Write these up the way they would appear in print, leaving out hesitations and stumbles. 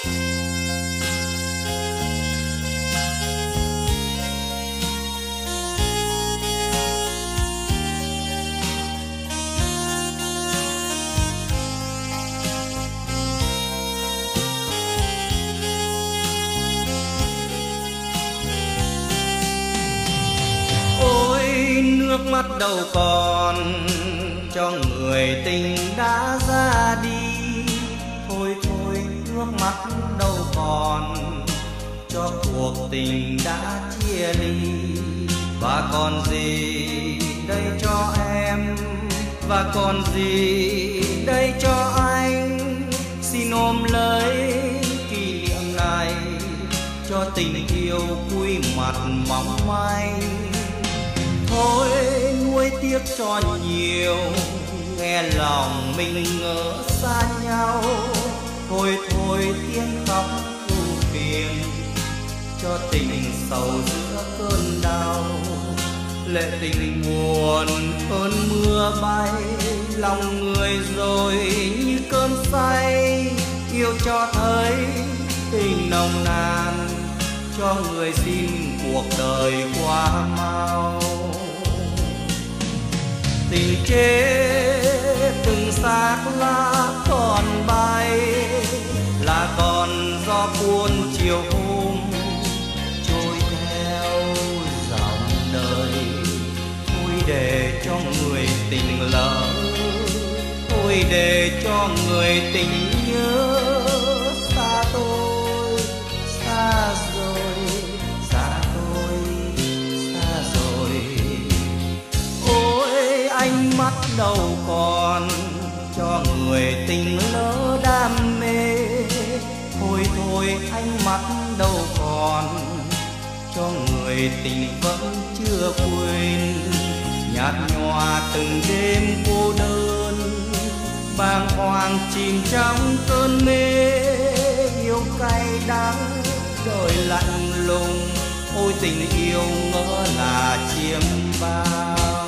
Nước mắt đâu còn cho người tình đã ra đi. Thôi thôi nước mắt đâu còn cho cuộc tình đã chia ly. Và còn gì đây cho em, và còn gì đây cho anh. Xin ôm lấy kỷ niệm này cho tình yêu cuối mặt mong manh. Thôi nuối tiếc cho nhiều, nghe lòng mình ngỡ xa nhau. Thôi thôi tiếng khóc ưu phiền cho tình sầu giữa cơn đau. Lệ tình buồn cơn mưa bay, lòng người rồi như cơn say. Yêu cho thấy tình nồng nàn, cho người xin cuộc đời qua mau. Tình chết từng xác lá còn bay, là còn gió cuốn chiều hôm trôi theo dòng đời. Thôi để cho người tình lỡ, thôi để cho người tình nhớ. Xa tôi xa rồi, xa tôi xa rồi. Ôi ánh mắt đâu còn cho người tình lỡ đam mê. Thôi thôi ánh mắt đâu còn cho người tình vẫn chưa quên. Nhạt nhòa từng đêm cô đơn, bàng hoàng chìm trong cơn mê. Yêu cay đắng đời lạnh lùng, ôi tình yêu ngỡ là chiêm bao.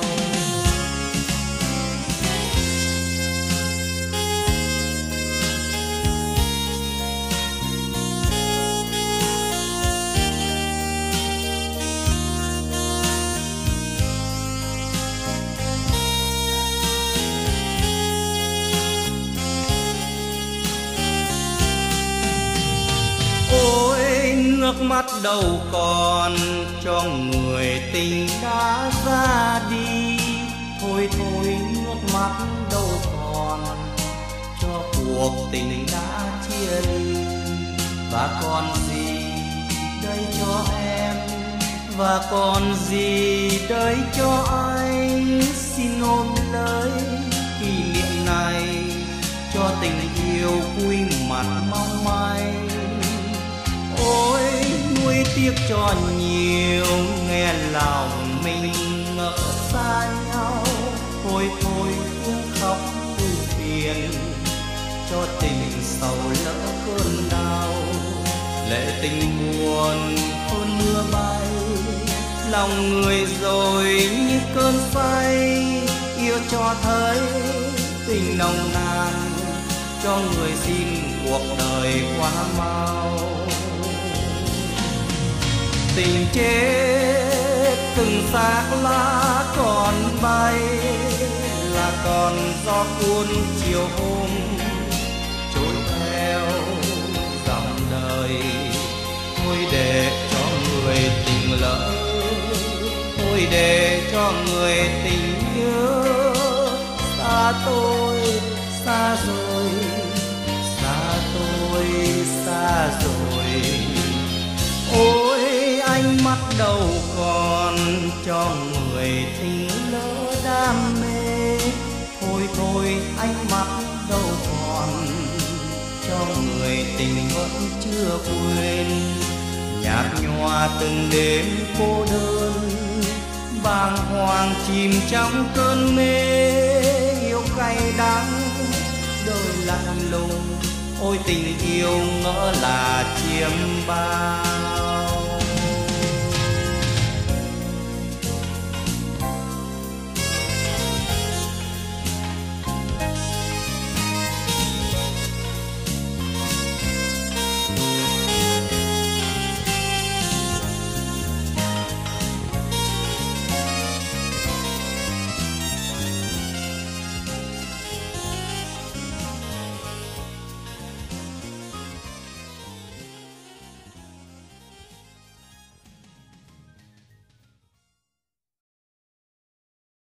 Ôi nước mắt đâu còn cho người tình đã ra đi. Thôi thôi nước mắt đâu còn cho cuộc tình đã chia ly. Và còn gì đây cho em, và còn gì đây cho anh. Xin ôm lấy kỷ niệm này cho tình yêu cuối mặt mong manh. Ôi nuối tiếc cho nhiều, nghe lòng mình ngỡ xa nhau. Thôi thôi tiếng khóc ưu phiền cho tình sầu lỡ cơn đau. Lệ tình buồn cơn mưa bay, lòng người rồi như cơn say. Yêu cho thấy tình nồng nàn, cho người xin cuộc đời qua mau. Tình chết từng xác lá còn bay, là còn gió cuốn chiều hôm trôi theo dòng đời. Thôi để cho người tình lỡ, thôi để cho người tình nhớ. Xa tôi xa rồi, xa tôi xa rồi. Ôi ánh mắt đâu còn cho người tình lỡ đam mê. Thôi thôi ánh mắt đâu còn cho người tình vẫn chưa quên. Nhạt nhòa từng đêm cô đơn, bàng hoàng chìm trong cơn mê. Yêu cay đắng đời lạnh lùng, ôi tình yêu ngỡ là chiêm bao.